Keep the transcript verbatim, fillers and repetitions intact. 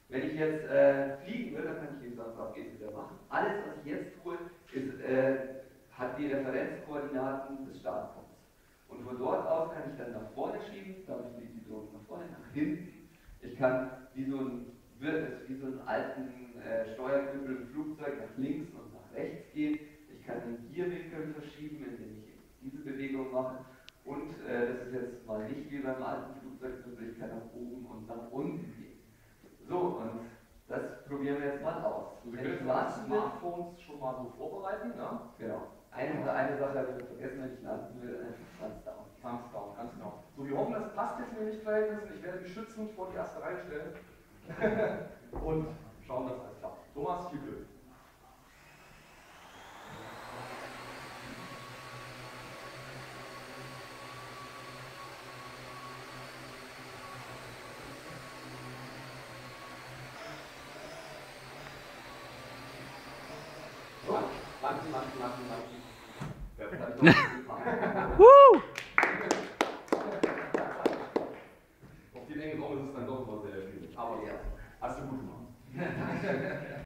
Wenn ich jetzt äh, fliegen will, dann kann ich wie gesagt auf geht's wieder machen. Alles, was ich jetzt tue, ist, äh, hat die Referenzkoordinaten des Startpunkts. Und von dort aus kann ich dann nach vorne schieben, dadurch fliegt die Drohne nach vorne, nach hinten. Ich kann wie so ein, wie so einen alten äh, Steuerknüppel im Flugzeug nach links und nach rechts gehen. Ich kann den Gierwinkel verschieben, indem ich diese Bewegung mache. Und äh, das ist jetzt mal nicht wie beim alten Flugzeugknüppel, ich kann nach oben und nach unten gehen. So, und das probieren wir jetzt mal aus. Also wir können jetzt mal Smartphones schon mal so vorbereiten, ne? Genau. Eine, eine Sache habe ich vergessen, wenn ich landen will, einfach Thumbs down. Thumbs down, ganz genau. So, wir hoffen, das passt jetzt in den Lichtverhältnissen. Ich werde mich schützend vor die erste Reihe stellen und schauen, dass alles klappt. Thomas, viel Glück. Landen, landen, landen, landen. Woo! Auf den engen Raum ist es dann doch immer sehr schwierig. Aber ja, hast du gut gemacht.